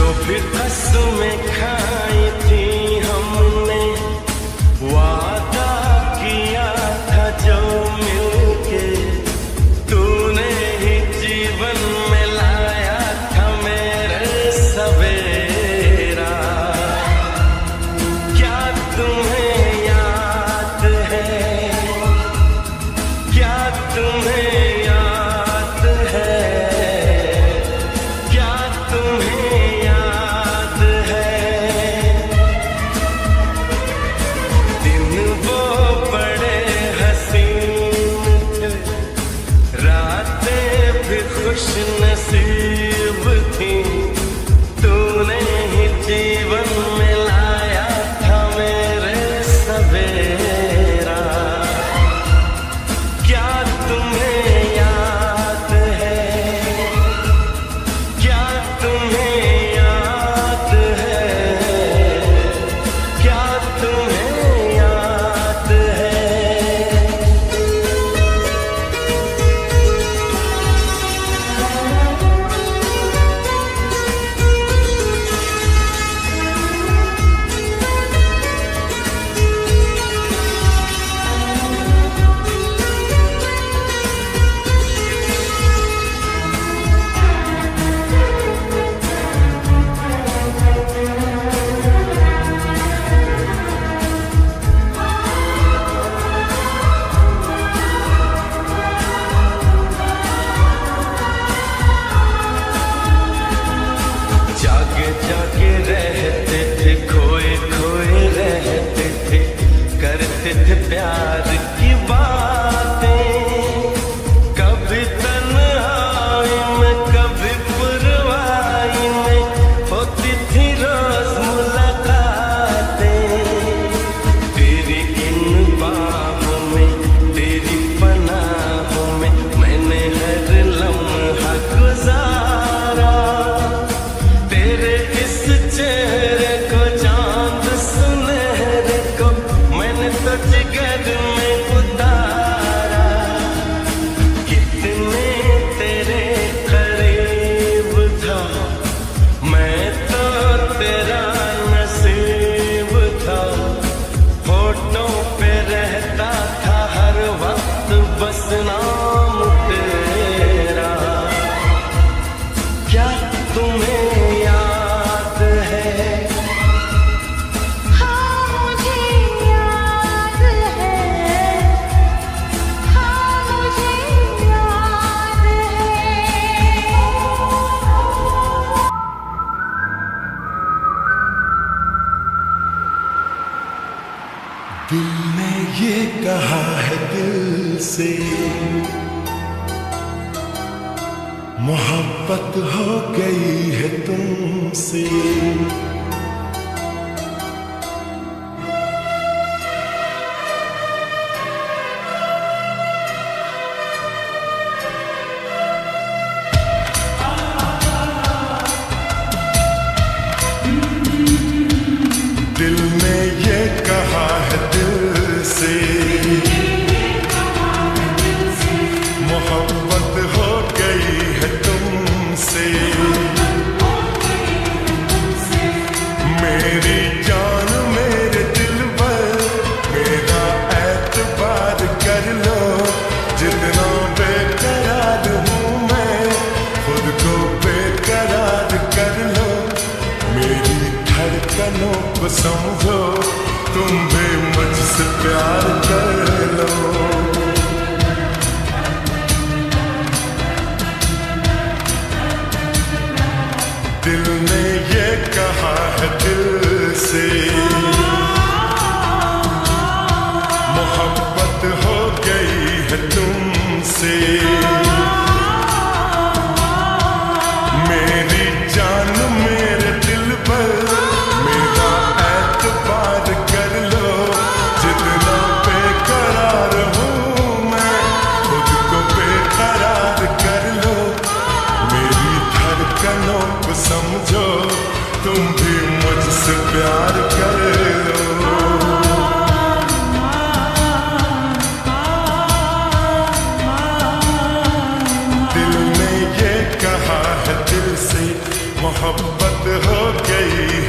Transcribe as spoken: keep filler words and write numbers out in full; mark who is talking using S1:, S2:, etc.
S1: भी कसमें खाई थी हमने, वादा किया था जो मिलके, तूने ही जीवन में लाया था मेरे सवेरा। क्या तुम्हें याद है, क्या तुम्हें याद है, क्या तुम्हें याद है, दिन वो बड़े हसीन थे, रातें भी खुश नसीब थी, तूने ही जीवन में लाया था मेरे सवेरा। क्या तुम्हें याद है, क्या तुम्हें याद है, क्या तुम्हें याद है। जागे जागे रहते थे, खोए खोए रहते थे, करते थे प्यार की बातें, कभी तन्हाई में कभी पुरवाई में होती थी रोज मुलाकातें। तेरी इन बाहों में, तेरी पनाहों में मैंने हर लम्हा गुजारा, तेरे इस चेहरे को, चांद सुनहरे को मैंने तो जिगर में उतारा। कितने तेरे करीब था, मैं तो तेरा नसीब था, होठों पे रहता था हर वक्त बस नाम तेरा। क्या तुम्हें याद है,
S2: हाँ मुझे याद है, हाँ मुझे याद है।
S1: दिल ने ये कहा है दिल से, मोहब्बत हो गई है तुमसे। दिल ने ये कहा है दिल से, मोहब्बत हो गई है तुमसे। मेरी जान मेरे दिल पर मेरा एतबार कर लो, जितना बेकरार हूँ मैं खुद को बेकरार कर लो। मेरी धड़कनों को समझो, तुम भी मुझसे प्यार कर लो। दिल ने ये कहा है दिल से, मोहब्बत हो गई है तुमसे। मेरी जान मेरे दिल पर मेरा एतबार कर लो, जितना बेकरार हूँ मैं खुद को बेकरार कर लो। मेरी धड़कनों को समझो, तुम भी मुझसे प्यार कर लो। दिल ने ये कहा है दिल से, मोहब्बत हो गई